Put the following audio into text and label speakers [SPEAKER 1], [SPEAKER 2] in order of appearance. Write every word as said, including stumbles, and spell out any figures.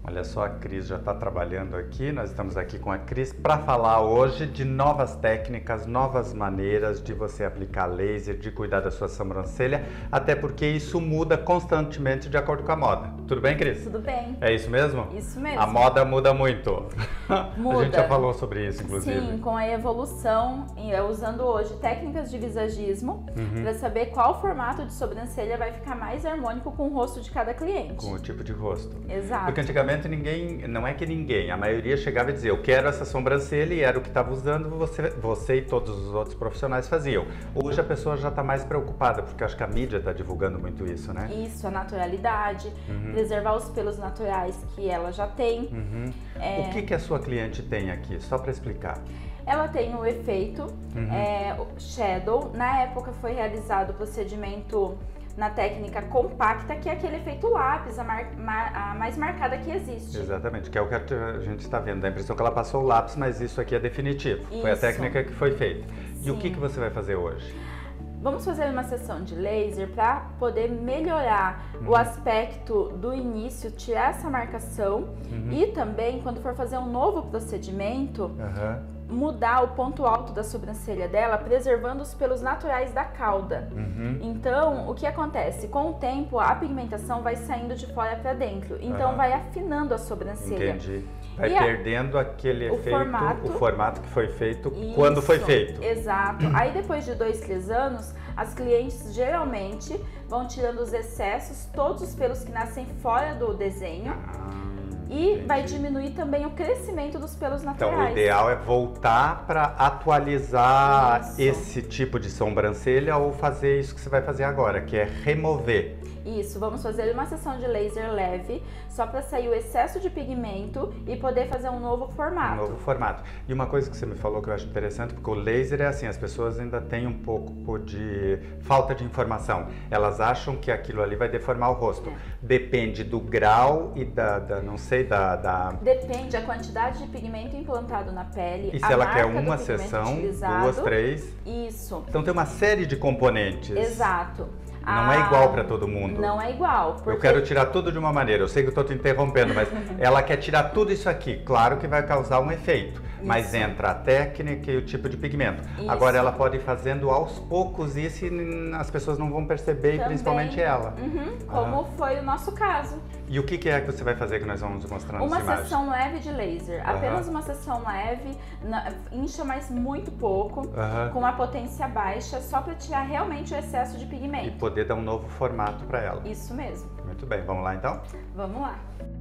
[SPEAKER 1] Olha só, a Cris já está trabalhando aqui, nós estamos aqui com a Cris para falar hoje de novas técnicas, novas maneiras de você aplicar laser, de cuidar da sua sobrancelha, até porque isso muda constantemente de acordo com a moda. Tudo bem, Cris?
[SPEAKER 2] Tudo bem.
[SPEAKER 1] É isso mesmo?
[SPEAKER 2] Isso mesmo.
[SPEAKER 1] A moda muda muito.
[SPEAKER 2] Muda.
[SPEAKER 1] A gente já falou sobre isso, inclusive.
[SPEAKER 2] Sim, com a evolução, usando hoje técnicas de visagismo,
[SPEAKER 1] uhum.
[SPEAKER 2] para saber qual formato de sobrancelha vai ficar mais harmônico com o rosto de cada cliente.
[SPEAKER 1] Com o tipo de rosto.
[SPEAKER 2] Exato.
[SPEAKER 1] Porque antigamente ninguém, não é que ninguém, a maioria chegava e dizia, eu quero essa sobrancelha, e era o que estava usando, você, você e todos os outros profissionais faziam. Hoje a pessoa já está mais preocupada, porque acho que a mídia está divulgando muito isso, né?
[SPEAKER 2] Isso, a naturalidade, uhum. preservar os pelos naturais que ela já tem.
[SPEAKER 1] Uhum.
[SPEAKER 2] É...
[SPEAKER 1] O que, que a sua cliente tem aqui? Só para explicar.
[SPEAKER 2] Ela tem o efeito
[SPEAKER 1] uhum.
[SPEAKER 2] é, shadow. Na época foi realizado o procedimento na técnica compacta, que é aquele efeito lápis, a, mar, mar, a mais marcada que existe.
[SPEAKER 1] Exatamente, que é o que a gente está vendo. Dá a impressão que ela passou o lápis, mas isso aqui é definitivo.
[SPEAKER 2] Isso.
[SPEAKER 1] Foi a técnica que foi feita.
[SPEAKER 2] Sim.
[SPEAKER 1] E o que, que você vai fazer hoje?
[SPEAKER 2] Vamos fazer uma sessão de laser para poder melhorar uhum. o aspecto do início, tirar essa marcação uhum. e também, quando for fazer um novo procedimento,
[SPEAKER 1] uhum.
[SPEAKER 2] mudar o ponto alto da sobrancelha dela, preservando os pelos naturais da cauda.
[SPEAKER 1] Uhum.
[SPEAKER 2] Então, o que acontece? Com o tempo, a pigmentação vai saindo de fora para dentro, então
[SPEAKER 1] uhum.
[SPEAKER 2] vai afinando a sobrancelha.
[SPEAKER 1] Entendi. Vai
[SPEAKER 2] e
[SPEAKER 1] perdendo a, aquele
[SPEAKER 2] o
[SPEAKER 1] efeito,
[SPEAKER 2] formato,
[SPEAKER 1] o formato que foi feito
[SPEAKER 2] isso,
[SPEAKER 1] quando foi feito.
[SPEAKER 2] Exato. Aí depois de dois, três anos, as clientes geralmente vão tirando os excessos, todos os pelos que nascem fora do desenho.
[SPEAKER 1] Ah.
[SPEAKER 2] E
[SPEAKER 1] Entendi.
[SPEAKER 2] vai diminuir também o crescimento dos pelos naturais.
[SPEAKER 1] Então, o ideal é voltar para atualizar
[SPEAKER 2] isso.
[SPEAKER 1] esse tipo de sobrancelha ou fazer isso que você vai fazer agora, que é remover.
[SPEAKER 2] Isso, vamos fazer uma sessão de laser leve, só para sair o excesso de pigmento e poder fazer um novo formato.
[SPEAKER 1] Um novo formato. E uma coisa que você me falou que eu acho interessante, porque o laser é assim, as pessoas ainda têm um pouco de falta de informação. Elas acham que aquilo ali vai deformar o rosto.
[SPEAKER 2] É.
[SPEAKER 1] Depende do grau e da, da não sei, da, da...
[SPEAKER 2] Depende a quantidade de pigmento implantado na pele.
[SPEAKER 1] E se
[SPEAKER 2] a
[SPEAKER 1] ela
[SPEAKER 2] marca
[SPEAKER 1] quer uma
[SPEAKER 2] do
[SPEAKER 1] sessão,
[SPEAKER 2] utilizado.
[SPEAKER 1] duas, três...
[SPEAKER 2] Isso.
[SPEAKER 1] Então tem uma série de componentes.
[SPEAKER 2] Exato.
[SPEAKER 1] Não
[SPEAKER 2] ah,
[SPEAKER 1] é igual para todo mundo.
[SPEAKER 2] Não é igual. Porque...
[SPEAKER 1] Eu quero tirar tudo de uma maneira, eu sei que eu estou te interrompendo, mas ela quer tirar tudo isso aqui. Claro que vai causar um efeito, isso. Mas entra a técnica e o tipo de pigmento.
[SPEAKER 2] Isso.
[SPEAKER 1] Agora ela pode ir fazendo aos poucos isso e as pessoas não vão perceber,
[SPEAKER 2] Também,
[SPEAKER 1] principalmente ela.
[SPEAKER 2] Uhum, como uhum. foi o nosso caso.
[SPEAKER 1] E o que, que é que você vai fazer que nós vamos mostrar nessa
[SPEAKER 2] Uma
[SPEAKER 1] imagem?
[SPEAKER 2] sessão leve de laser, uhum. apenas uma sessão leve, incha mais muito pouco, uhum. com uma potência baixa, só para tirar realmente o excesso de pigmento.
[SPEAKER 1] E poder dar um novo formato para ela.
[SPEAKER 2] Isso mesmo.
[SPEAKER 1] Muito bem, vamos lá então?
[SPEAKER 2] Vamos lá.